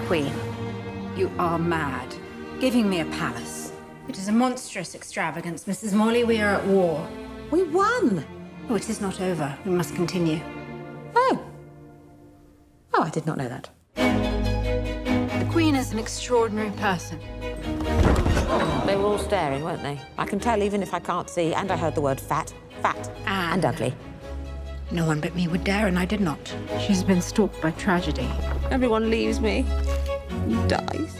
Queen, you are mad. Giving me a palace. It is a monstrous extravagance, Mrs. Morley. We are at war. We won! Oh, it is not over. We must continue. Oh, I did not know that. The Queen is an extraordinary person. They were all staring, weren't they? I can tell even if I can't see, and I heard the word fat, and ugly. No one but me would dare, and I did not. She's been stalked by tragedy. Everyone leaves me. He dies.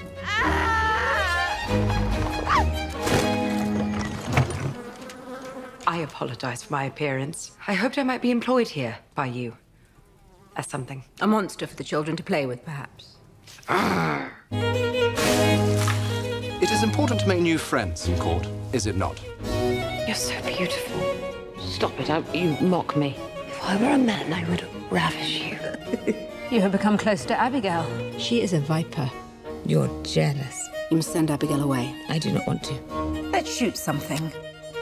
I apologize for my appearance. I hoped I might be employed here by you. As something. A monster for the children to play with, perhaps. It is important to make new friends in court, is it not? You're so beautiful. Stop it, you mock me. If I were a man, I would ravish you. You have become close to Abigail. She is a viper. You're jealous. You must send Abigail away. I do not want to. Let's shoot something.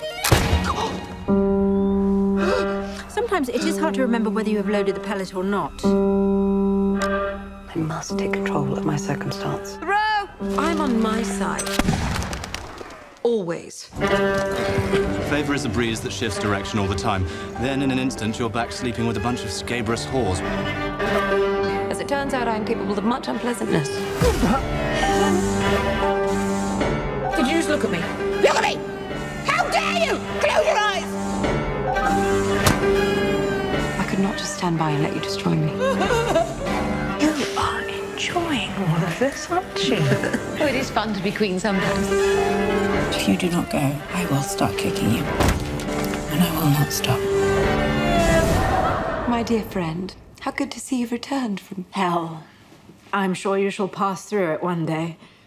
Sometimes it is hard to remember whether you have loaded the pellet or not. I must take control of my circumstance. Row! I'm on my side. Always. Favor is a breeze that shifts direction all the time. Then, in an instant, you're back sleeping with a bunch of scabrous whores. As it turns out, I'm capable of much unpleasantness. Did you just look at me? Look at me! How dare you! Close your eyes! I could not just stand by and let you destroy me. You are enjoying all of this, aren't you? Oh, it is fun to be queen sometimes. If you do not go, I will start kicking you. And I will not stop. My dear friend, how good to see you've returned from Hell. I'm sure you shall pass through it one day.